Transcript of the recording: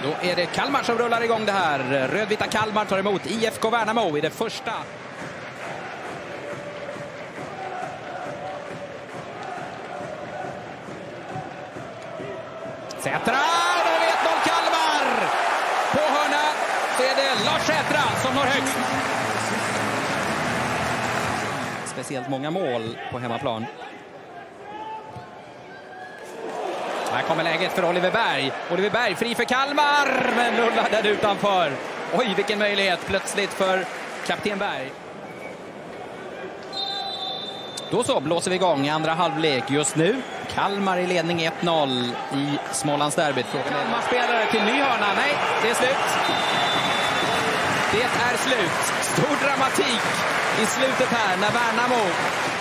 Då är det Kalmar som rullar igång det här. Rödvita Kalmar tar emot IFK Värnamo i det första. Sätra, då är det 1-0 Kalmar! På hörna så är det Lars Sätra som når högst. Speciellt många mål på hemmaplan. Här kommer läget för Oliver Berg. Oliver Berg fri för Kalmar, men rullar där utanför. Oj, vilken möjlighet plötsligt för kapten Berg. Då så blåser vi igång i andra halvlek just nu. Kalmar i ledning 1-0 i Smålandsderbyt. Kalmar-spelare till ny hörna. Nej, det är slut. Det är slut. Stor dramatik i slutet här när Värnamo